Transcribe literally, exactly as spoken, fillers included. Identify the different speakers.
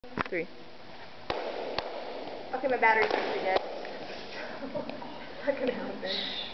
Speaker 1: Three.
Speaker 2: Okay, my battery's actually dead. Not gonna happen.